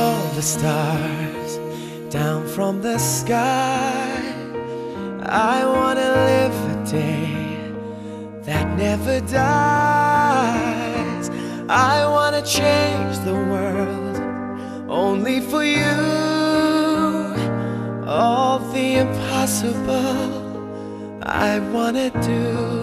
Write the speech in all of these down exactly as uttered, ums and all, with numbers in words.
call the stars down from the sky. I wanna live a day that never dies. I wanna change the world only for you. All the impossible I wanna do.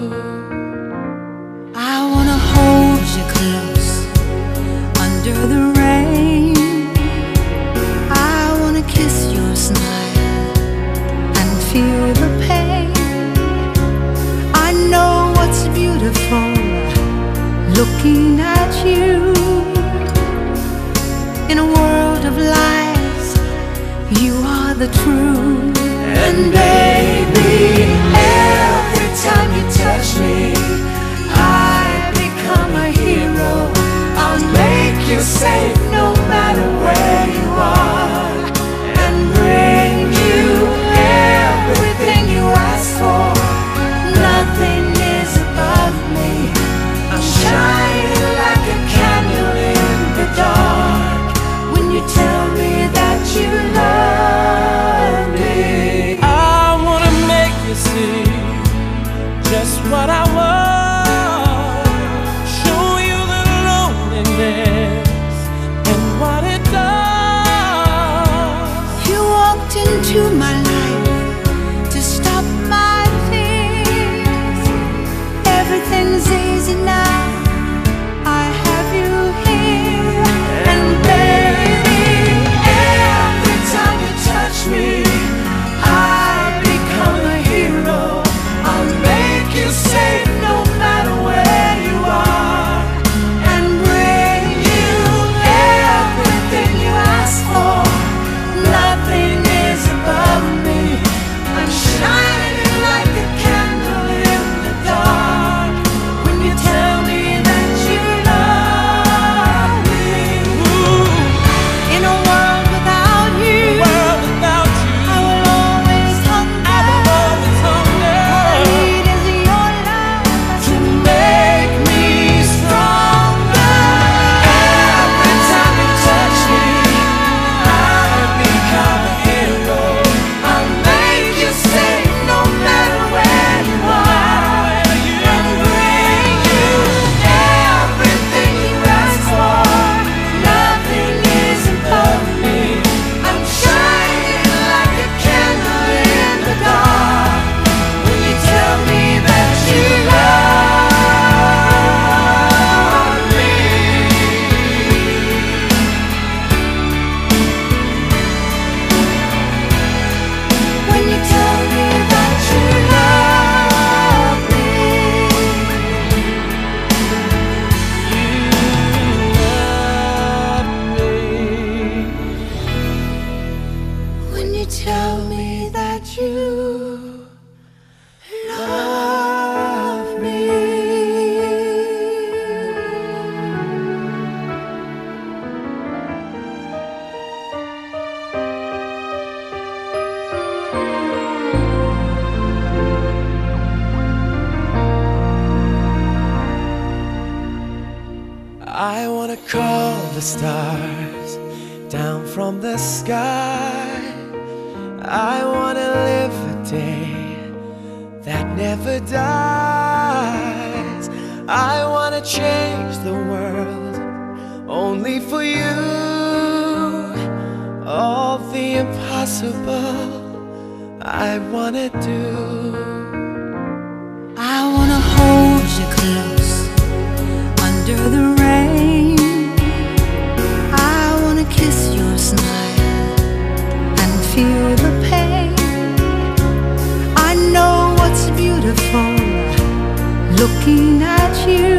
I wanna hold you close under the rain. I wanna kiss your smile and feel the pain. I know what's beautiful looking at you. In a world of lies, you are the truth. And baby, every time you touch me, I become a hero. I'll make you safe no matter where you are, and bring you everything you ask for. Nothing is above me. I'm shining like a candle in the dark when you tell me that you love me. I wanna make you see just what I want. Show you the loneliness and what it does. You walked into my life to stop my fears. Everything's easy now, I have you here. And baby, every time you touch me, I become a hero. I'll make you safe no matter where you are, and bring you everything you ask for. Nothing is above me. I'm shining like a candle in the dark when you tell me that you love me. In a world without you, World without you, I will always hunger. I will always hunger. All I need is your love To make me stronger. Every time you touch me, I become a hero. I'll make you safe no matter where you are, and bring you everything you ask for. Nothing is above me. I'm shining like a candle in the dark when you tell me that you love me. When you tell me that you love me. You love me. When you tell me that you love me. I wanna call the stars down from the sky. I wanna live a day that never dies. I wanna change the world only for you. All the impossible I wanna do. I wanna hold you close under the rain. I wanna kiss your smile and feel the pain. I know what's beautiful looking at you.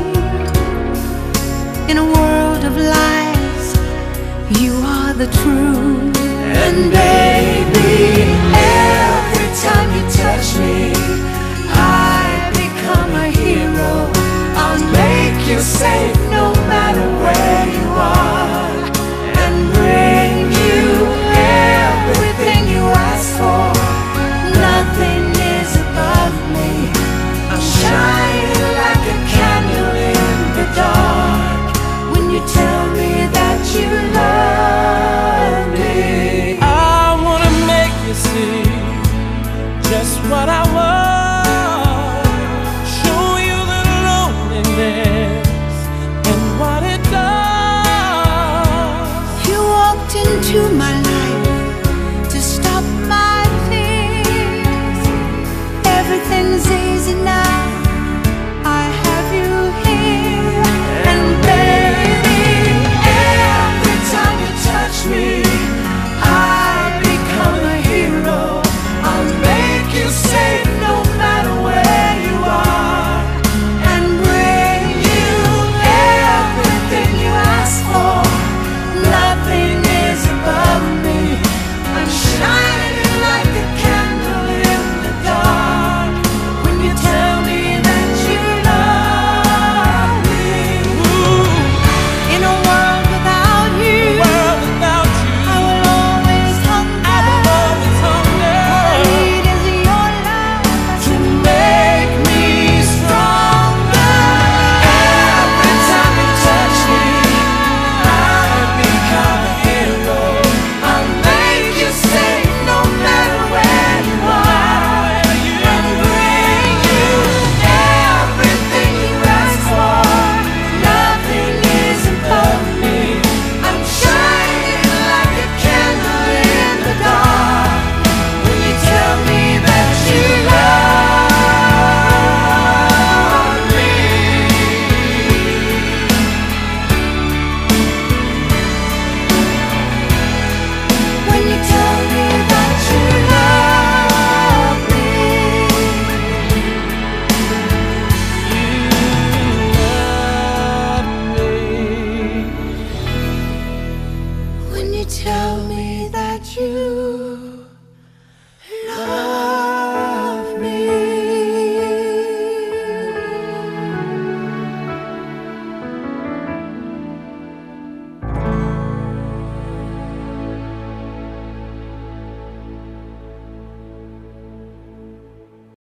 In a world of lies, you are the truth. And baby, every time you touch me, I become a hero. I'll make you safe no matter where you are, and bring you everything you ask for. Nothing is above me. I'm shining like a candle in the dark when you tell me that you love walked into my life.